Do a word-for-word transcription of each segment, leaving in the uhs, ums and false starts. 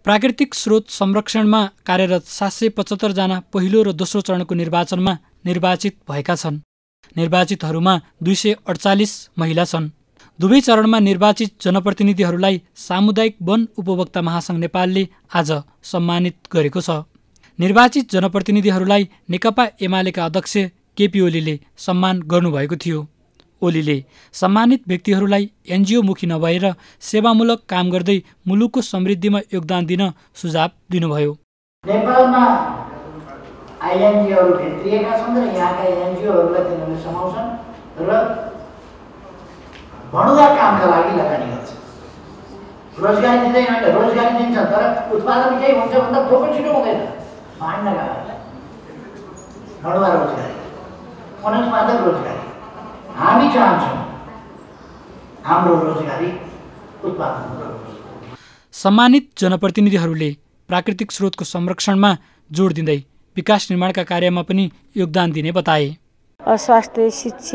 प्राकृतिक स्रोत संरक्षणमा कार्यरत सात सय पचहत्तर जना पहिलो र दोस्रो चरणको निर्वाचनमा निर्वाचित भएका छन्। निर्वाचितहरूमा दुई सय अडचालिस महिला छन्। दुवै चरणमा निर्वाचित जनप्रतिनिधिहरूलाई सामुदायिक वन उपभोक्ता महासंघ नेपालले आज सम्मानित गरेको छ। निर्वाचित जनप्रतिनिधिहरूलाई नेकपा एमालेका अध्यक्ष केपी ओलीले सम्मान गर्नुभएको थियो। ओलीले सम्मानित व्यक्तिहरूलाई एनजिओ मुखी नभएर सेवामूलक काम गर्दै मुलुकको समृद्धिमा योगदान दिन सुझाव दिनुभयो। नेपालमा आइएनजिओहरू भित्रिएका छन् र यहाँका एनजिओहरूलाई तिनीहरूले समाउँछन् र भणुवा कामका लागि लगानी गर्छ। रोजगारी दिँदैन होइन, रोजगारी दिन्छ तर उत्पादन केही हुन्छ भन्दा थोक छिटो हुँदैन। भाण्डका भणुवा रोजगारी, अनुत्पादक रोजगारी। हामी चाहन्छौँ हाम्रो रोजगारी उत्पादन गरोस्। सम्मानित जनप्रतिनिधिहरूले प्राकृतिक स्रोतको संरक्षणमा जोड दिँदै विकास निर्माणका कार्यमा पनि योगदान दिने बताए। स्वास्थ्य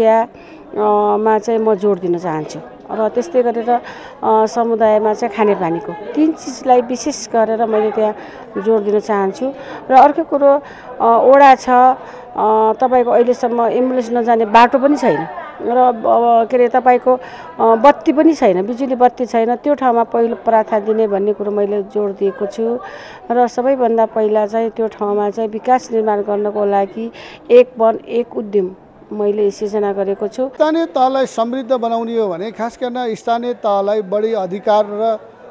शिक्षामा चाहिँ म जोड दिन चाहन्छु र त्यस्तै गरेर समुदायमा चाहिँ खानेपानीको तीन चिजलाई विशेष गरेर मैले त्यहाँ जोड दिन चाहन्छु। र अर्को कुरो ओडा छ, तपाईँको अहिलेसम्म एम्बुलेन्स नजाने बाटो पनि छैन र के अरे तपाईँको बत्ती पनि छैन, बिजुली बत्ती छैन। त्यो ठाउँमा पहिलो प्राथमिकता दिने भन्ने कुरो मैले जोड दिएको छु। र सबैभन्दा पहिला चाहिँ त्यो ठाउँमा चाहिँ विकास निर्माण गर्नको लागि एक वन एक उद्यम मैले सिर्जना गरेको छु। स्थानीय तहलाई समृद्ध बनाउने हो भने खास गर्न स्थानीय तहलाई बढी अधिकार र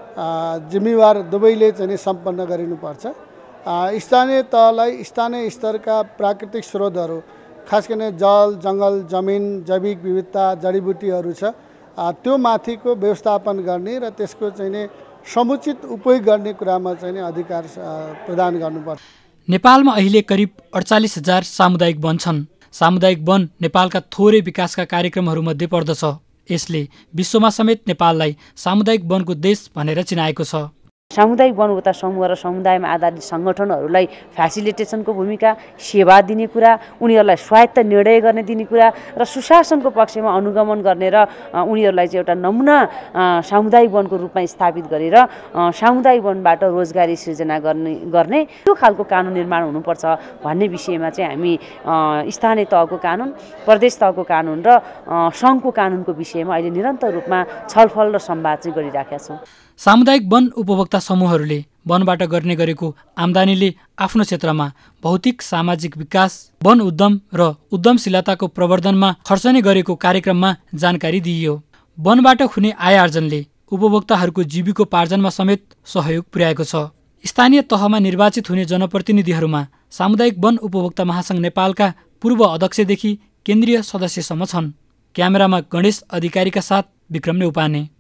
जिम्मेवार दुवैले चाहिँ सम्पन्न गरिनुपर्छ। स्थानीय तहलाई स्थानीय स्तरका प्राकृतिक स्रोतहरू खास गरी जल, जङ्गल, जमिन, जैविक विविधता, जडीबुटीहरू छ, त्यो माथिको व्यवस्थापन गर्ने र त्यसको चाहिँ समुचित उपयोग गर्ने कुरामा चाहिँ अधिकार प्रदान गर्नुपर्छ। नेपालमा अहिले करिब अडचालिस हजार सामुदायिक वन छन्। सामुदायिक वन नेपालका थोरै विकासका कार्यक्रमहरूमध्ये पर्दछ। यसले विश्वमा समेत नेपाललाई सामुदायिक वनको देश भनेर चिनाएको छ। सामुदायिक वन उपभोक्ता समूह र समुदायमा आधारित सङ्गठनहरूलाई फ्यासिलिटेसनको भूमिका, सेवा दिने कुरा, उनीहरूलाई स्वायत्त निर्णय गर्ने दिने कुरा र सुशासनको पक्षमा अनुगमन गर्ने र उनीहरूलाई चाहिँ एउटा नमुना सामुदायिक वनको रूपमा स्थापित गरेर सामुदायिक वनबाट रोजगारी सृजना गर्ने गर्ने त्यो खालको कानुन निर्माण हुनुपर्छ भन्ने विषयमा चाहिँ हामी स्थानीय तहको कानुन, प्रदेश तहको कानुन र सङ्घको कानुनको विषयमा अहिले निरन्तर रूपमा छलफल र संवाद चाहिँ गरिराखेका छौँ। सामुदायिक वन उपभोक्ता समूहहरूले वनबाट गर्ने गरेको आम्दानीले आफ्नो क्षेत्रमा भौतिक सामाजिक विकास, वन उद्यम र उद्यमशीलताको प्रवर्धनमा खर्चने गरेको कार्यक्रममा जानकारी दिइयो। वनबाट हुने आय आर्जनले उपभोक्ताहरूको जीविकोपार्जनमा समेत सहयोग पुर्याएको छ। स्थानीय तहमा निर्वाचित हुने जनप्रतिनिधिहरूमा सामुदायिक वन उपभोक्ता महासंघ नेपालका पूर्व अध्यक्षदेखि केन्द्रीय सदस्यसम्म छन्। क्यामेरामा गणेश अधिकारीका साथ विक्रम नेउपाने।